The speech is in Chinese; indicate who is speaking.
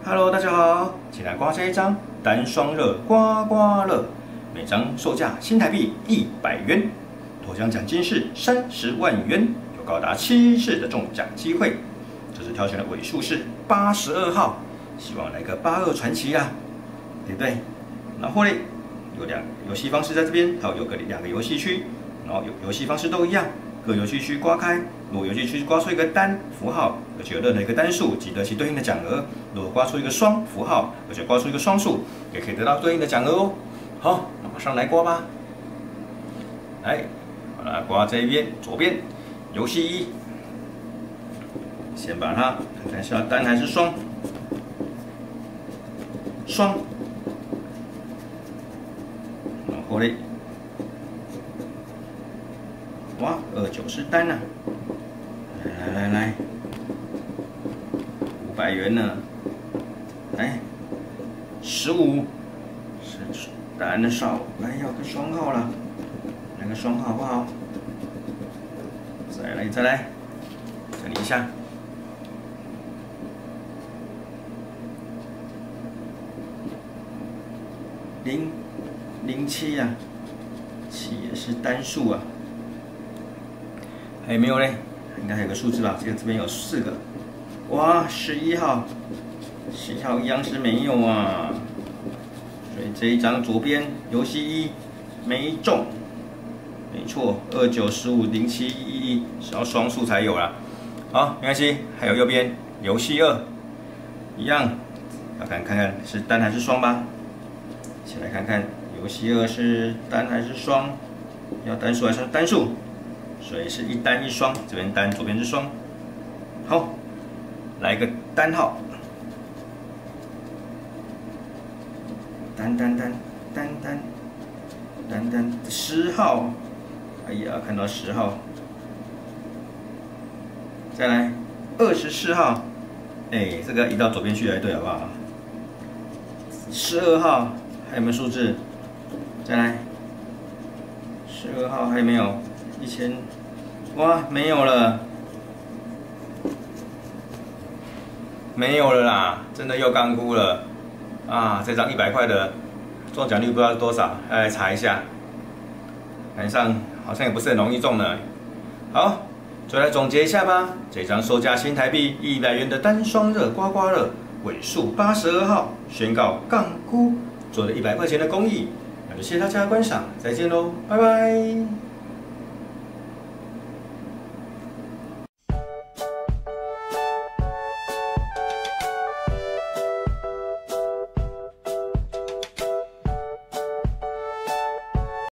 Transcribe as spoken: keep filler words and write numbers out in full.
Speaker 1: Hello， 大家好，请来刮这一张单双热刮刮乐，每张售价新台币一百元，头奖奖金是三十万元，有高达七次的中奖机会。这次挑选的尾数是八十二号，希望来个八二传奇啊，对不对？然后呢，有两游戏方式在这边，还有有个两个游戏区，然后游游戏方式都一样。 各游戏区刮开，如果游戏区刮出一个单符号，而且有任何一个单数，即得其对应的奖额；如果刮出一个双符号，而且刮出一个双数，也可以得到对应的奖额哦。好，马上来刮吧。来，好了，刮这一边，左边游戏一，先把它看看是要单还是双，双，然后嘞。 哇，二九是单啊！来来来来，五百元呢，来，十五是单的少，来要个双号了，来个双号好不好？再来再来，整理一下，零零七呀，七也是单数啊。 还有没有嘞？应该还有个数字吧？这个这边有四个。哇，十一号，十一号一样是没有啊。所以这一张左边游戏一没中，没错，二九十五零七一一是要双数才有啦。好，没关系。还有右边游戏二，一样，要看看看是单还是双吧。先来看看游戏二是单还是双，要单数还是单数？ 所以是一单一双，这边单，左边是双。好，来一个单号，单单单单单单单十号，哎呀，看到十号，再来二十四号，哎，这个移到左边去才对，好不好？十二号还有没有数字？再来，十二号还有没有？ 一千，哇，没有了，没有了啦，真的又干枯了啊！这张一百块的中奖率不知道是多少，要来查一下。晚上好像也不是很容易中呢。好，就来总结一下吧。这张售价新台币一百元的单双热刮刮乐，尾数八十二号，宣告干枯，做了一百块钱的公益。那就谢谢大家的观赏，再见喽，拜拜。